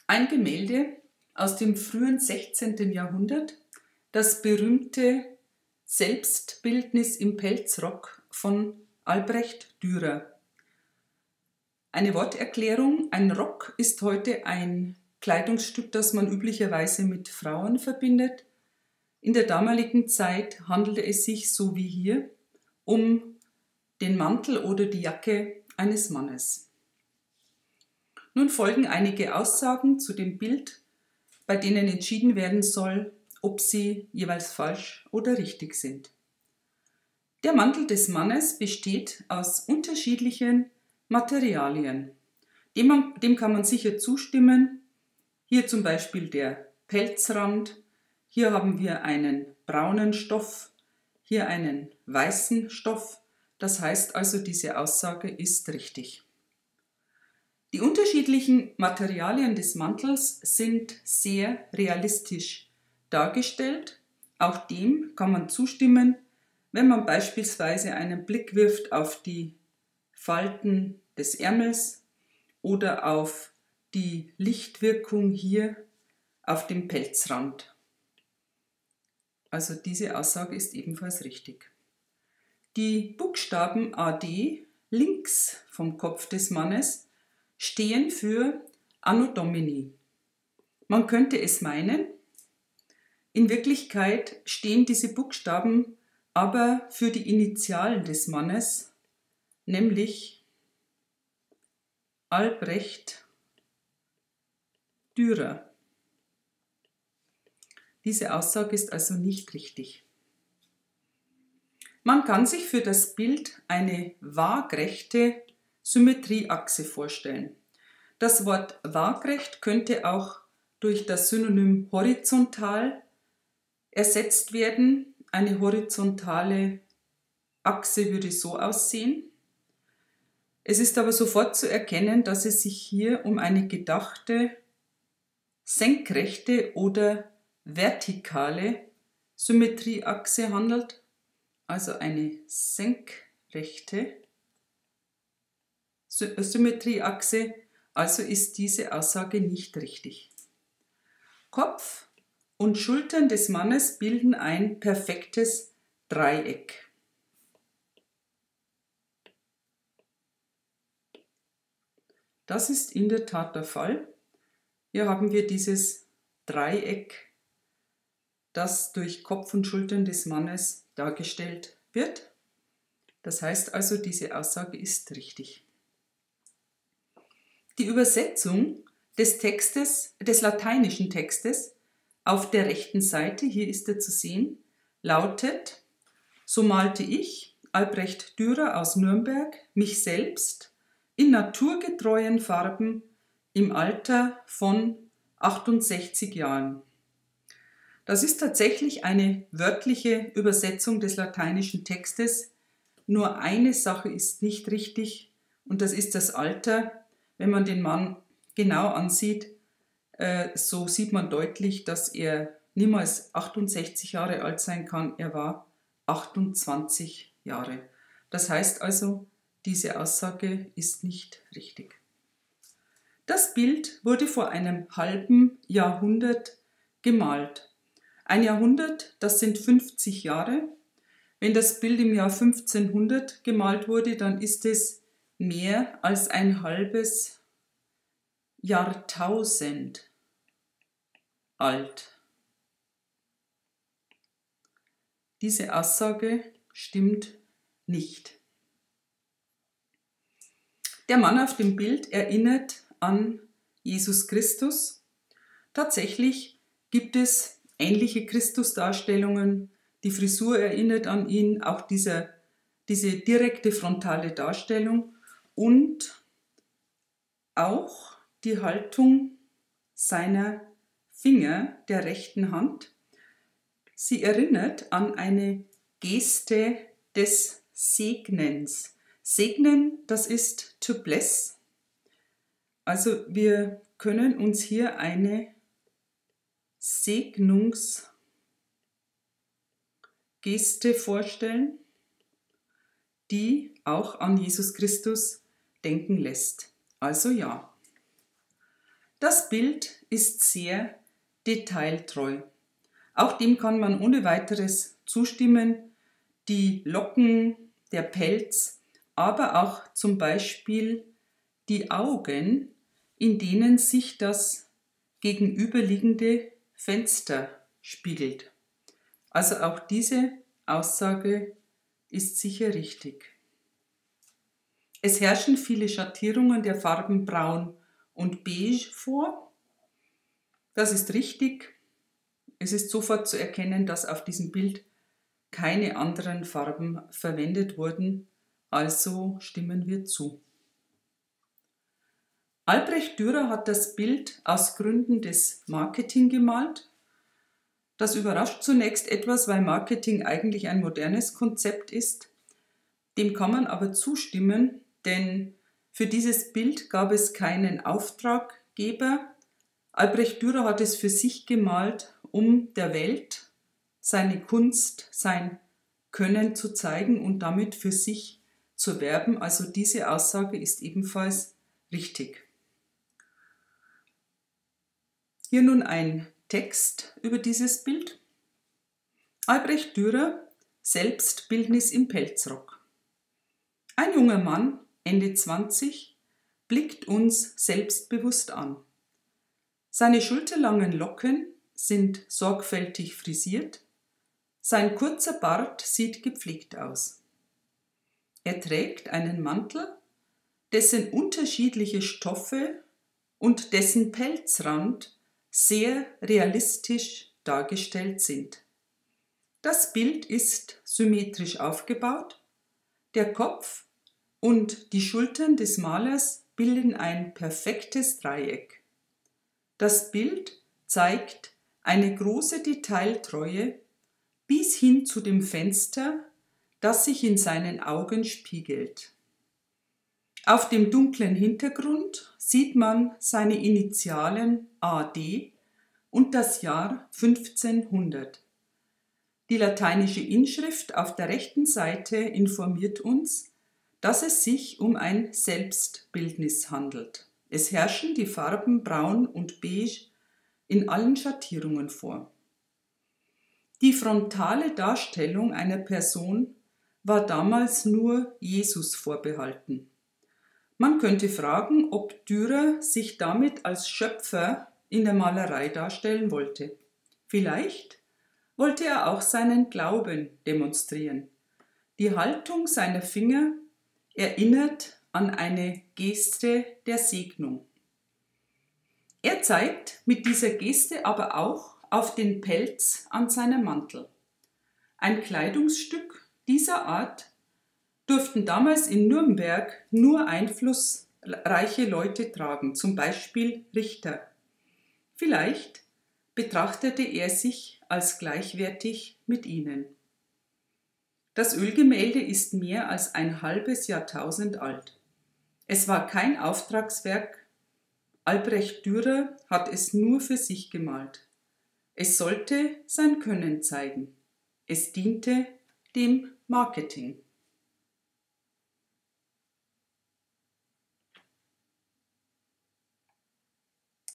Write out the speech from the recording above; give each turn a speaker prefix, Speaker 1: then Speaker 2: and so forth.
Speaker 1: Ein Gemälde aus dem frühen 16. Jahrhundert, das berühmte Selbstbildnis im Pelzrock von Albrecht Dürer. Eine Worterklärung: Ein Rock ist heute ein Kleidungsstück, das man üblicherweise mit Frauen verbindet. In der damaligen Zeit handelte es sich, so wie hier, um den Mantel oder die Jacke eines Mannes. Nun folgen einige Aussagen zu dem Bild, bei denen entschieden werden soll, ob sie jeweils falsch oder richtig sind. Der Mantel des Mannes besteht aus unterschiedlichen Materialien. Dem kann man sicher zustimmen. Hier zum Beispiel der Pelzrand. Hier haben wir einen braunen Stoff, hier einen weißen Stoff. Das heißt also, diese Aussage ist richtig. Die unterschiedlichen Materialien des Mantels sind sehr realistisch dargestellt. Auch dem kann man zustimmen, wenn man beispielsweise einen Blick wirft auf die Falten des Ärmels oder auf die Lichtwirkung hier auf dem Pelzrand. Also diese Aussage ist ebenfalls richtig. Die Buchstaben AD links vom Kopf des Mannes stehen für Anno Domini. Man könnte es meinen, in Wirklichkeit stehen diese Buchstaben aber für die Initialen des Mannes, nämlich Albrecht Dürer. Diese Aussage ist also nicht richtig. Man kann sich für das Bild eine waagrechte Symmetrieachse vorstellen. Das Wort waagrecht könnte auch durch das Synonym horizontal ersetzt werden. Eine horizontale Achse würde so aussehen. Es ist aber sofort zu erkennen, dass es sich hier um eine gedachte senkrechte oder vertikale Symmetrieachse handelt, also eine senkrechte Symmetrieachse, also ist diese Aussage nicht richtig. Kopf und Schultern des Mannes bilden ein perfektes Dreieck. Das ist in der Tat der Fall. Hier haben wir dieses Dreieck, das durch Kopf und Schultern des Mannes dargestellt wird. Das heißt also, diese Aussage ist richtig. Die Übersetzung des Textes, des lateinischen Textes auf der rechten Seite, hier ist er zu sehen, lautet: So malte ich, Albrecht Dürer aus Nürnberg, mich selbst in naturgetreuen Farben im Alter von 68 Jahren. Das ist tatsächlich eine wörtliche Übersetzung des lateinischen Textes. Nur eine Sache ist nicht richtig und das ist das Alter. Wenn man den Mann genau ansieht, so sieht man deutlich, dass er niemals 68 Jahre alt sein kann. Er war 28 Jahre. Das heißt also, diese Aussage ist nicht richtig. Das Bild wurde vor einem halben Jahrhundert gemalt. Ein Jahrhundert, das sind 50 Jahre. Wenn das Bild im Jahr 1500 gemalt wurde, dann ist es mehr als ein halbes Jahrtausend alt. Diese Aussage stimmt nicht. Der Mann auf dem Bild erinnert an Jesus Christus. Tatsächlich gibt es ähnliche Christusdarstellungen. Die Frisur erinnert an ihn, auch diese direkte frontale Darstellung und auch die Haltung seiner Finger der rechten Hand. Sie erinnert an eine Geste des Segnens. Segnen, das ist to bless. Also wir können uns hier eine Segnungsgeste vorstellen, die auch an Jesus Christus denken lässt. Also ja. Das Bild ist sehr detailtreu. Auch dem kann man ohne weiteres zustimmen. Die Locken, der Pelz, aber auch zum Beispiel die Augen, in denen sich das gegenüberliegende Fenster spiegelt. Also auch diese Aussage ist sicher richtig. Es herrschen viele Schattierungen der Farben Braun und Beige vor. Das ist richtig. Es ist sofort zu erkennen, dass auf diesem Bild keine anderen Farben verwendet wurden, also stimmen wir zu. Albrecht Dürer hat das Bild aus Gründen des Marketing gemalt. Das überrascht zunächst etwas, weil Marketing eigentlich ein modernes Konzept ist. Dem kann man aber zustimmen, denn für dieses Bild gab es keinen Auftraggeber. Albrecht Dürer hat es für sich gemalt, um der Welt seine Kunst, sein Können zu zeigen und damit für sich zu werben. Also diese Aussage ist ebenfalls richtig. Hier nun ein Text über dieses Bild. Albrecht Dürer, Selbstbildnis im Pelzrock. Ein junger Mann, Ende 20, blickt uns selbstbewusst an. Seine schulterlangen Locken sind sorgfältig frisiert, sein kurzer Bart sieht gepflegt aus. Er trägt einen Mantel, dessen unterschiedliche Stoffe und dessen Pelzrand sehr realistisch dargestellt sind. Das Bild ist symmetrisch aufgebaut, der Kopf und die Schultern des Malers bilden ein perfektes Dreieck. Das Bild zeigt eine große Detailtreue bis hin zu dem Fenster, das sich in seinen Augen spiegelt. Auf dem dunklen Hintergrund sieht man seine Initialen AD und das Jahr 1500. Die lateinische Inschrift auf der rechten Seite informiert uns, dass es sich um ein Selbstbildnis handelt. Es herrschen die Farben Braun und Beige in allen Schattierungen vor. Die frontale Darstellung einer Person war damals nur Jesus vorbehalten. Man könnte fragen, ob Dürer sich damit als Schöpfer in der Malerei darstellen wollte. Vielleicht wollte er auch seinen Glauben demonstrieren. Die Haltung seiner Finger erinnert an eine Geste der Segnung. Er zeigt mit dieser Geste aber auch auf den Pelz an seinem Mantel. Ein Kleidungsstück dieser Art durften damals in Nürnberg nur einflussreiche Leute tragen, zum Beispiel Richter. Vielleicht betrachtete er sich als gleichwertig mit ihnen. Das Ölgemälde ist mehr als ein halbes Jahrtausend alt. Es war kein Auftragswerk. Albrecht Dürer hat es nur für sich gemalt. Es sollte sein Können zeigen. Es diente dem Marketing.